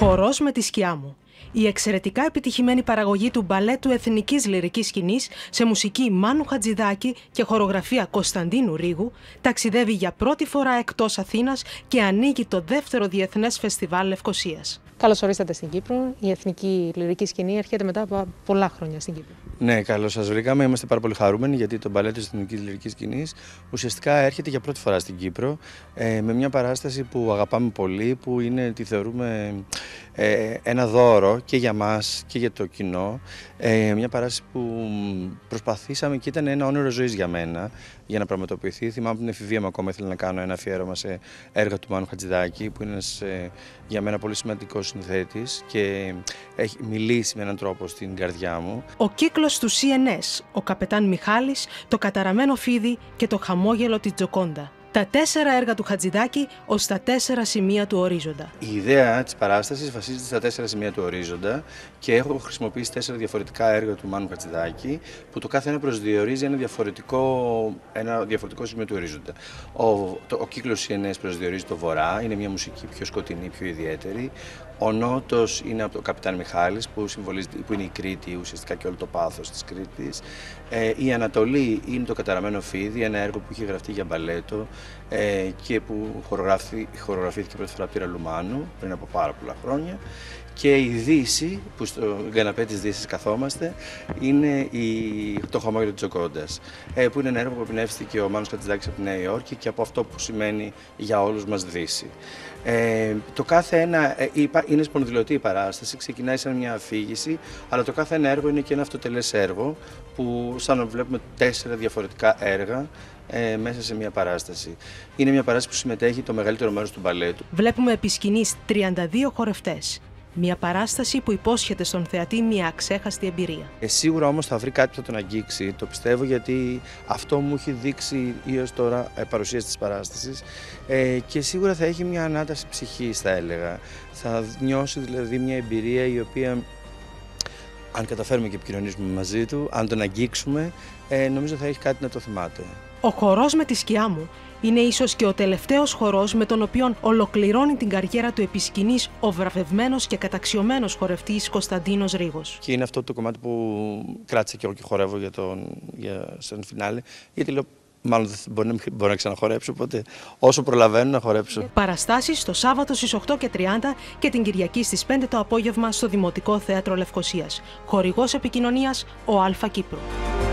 Χορός με τη σκιά μου. Η εξαιρετικά επιτυχημένη παραγωγή του μπαλέτου εθνικής λυρικής σκηνής σε μουσική Μάνου Χατζηδάκη και χορογραφία Κωνσταντίνου Ρήγου ταξιδεύει για πρώτη φορά εκτός Αθήνας και ανοίγει το δεύτερο Διεθνές Φεστιβάλ Λευκωσίας. Καλώς ορίσατε στην Κύπρο. Η εθνική λυρική σκηνή έρχεται μετά από πολλά χρόνια στην Κύπρο. Ναι, καλώς σας βρήκαμε. Είμαστε πάρα πολύ χαρούμενοι γιατί το μπαλέτο της εθνικής λυρικής σκηνής ουσιαστικά έρχεται για πρώτη φορά στην Κύπρο με μια παράσταση που αγαπάμε πολύ, που τη θεωρούμε ένα δώρο και για μας και για το κοινό. Μια παράσταση που προσπαθήσαμε και ήταν ένα όνειρο ζωής για μένα για να πραγματοποιηθεί. Θυμάμαι από την εφηβεία μου ακόμα ήθελα να κάνω ένα αφιέρωμα σε έργα του Μάνου Χατζηδάκη, που είναι ένας για μένα πολύ σημαντικός συνθέτης και έχει μιλήσει με έναν τρόπο στην καρδιά μου. Ο κύκλος του CNS, ο Καπετάν Μιχάλης, το Καταραμένο Φίδι και το Χαμόγελο της Τζοκόντα. Τα 4 έργα του Χατζηδάκη ως τα 4 σημεία του ορίζοντα. Η ιδέα της παράστασης βασίζεται στα 4 σημεία του ορίζοντα και έχω χρησιμοποιήσει 4 διαφορετικά έργα του Μάνου Χατζηδάκη, που το κάθε ένα προσδιορίζει ένα διαφορετικό σημείο του ορίζοντα. Ο κύκλος CNS προσδιορίζει το βορρά, είναι μια μουσική πιο σκοτεινή, πιο ιδιαίτερη. Ο νότος είναι από το Καπιτάν Μιχάλης, που είναι η Κρήτη ουσιαστικά και όλο το πάθος της Κρήτης. Η Ανατολή είναι το Καταραμένο Φίδι, ένα έργο που είχε γραφτεί για μπαλέτο και που χορογραφήθηκε πρώτη φορά από τη Ραλουμάνου πριν από πάρα πολλά χρόνια. Και η Δύση, που στο καναπέ της Δύσης καθόμαστε, είναι το Χαμόγελο της Τζοκόντας, που είναι ένα έργο που εμπνεύστηκε ο Μάνος Χατζηδάκης από τη Νέα Υόρκη και από αυτό που σημαίνει για όλους μας Δύση. Το κάθε ένα είναι σπονδυλωτή η παράσταση, ξεκινάει σαν μια αφήγηση, αλλά το κάθε ένα έργο είναι και ένα αυτοτελές έργο, που σαν να βλέπουμε 4 διαφορετικά έργα μέσα σε μια παράσταση. Είναι μια παράσταση που συμμετέχει το μεγαλύτερο μέρος του μπαλέτου. Βλέπουμε επί σκηνής 32 χορευτές. Μια παράσταση που υπόσχεται στον θεατή μια αξέχαστη εμπειρία. Σίγουρα όμως θα βρει κάτι που θα τον αγγίξει, το πιστεύω, γιατί αυτό μου έχει δείξει έως τώρα παρουσίαση της παράστασης, και σίγουρα θα έχει μια ανάταση ψυχής, θα έλεγα. Θα νιώσει δηλαδή μια εμπειρία η οποία, αν καταφέρουμε και επικοινωνήσουμε μαζί του, αν τον αγγίξουμε, νομίζω θα έχει κάτι να το θυμάται. Ο χορός με τη σκιά μου είναι ίσως και ο τελευταίος χορός με τον οποίο ολοκληρώνει την καριέρα του επί σκηνής ο βραβευμένος και καταξιωμένος χορευτής Κωνσταντίνος Ρήγος. Και είναι αυτό το κομμάτι που κράτησα και εγώ και χορεύω σαν φινάλε, γιατί λέω μάλλον δεν μπορώ να ξαναχορέψω, οπότε όσο προλαβαίνω να χορέψω. Παραστάσεις το Σάββατο στις 8:30 και την Κυριακή στις 5 το απόγευμα στο Δημοτικό Θέατρο Λευκωσίας. Χορηγός επικοινωνίας ο Α Κύπρου.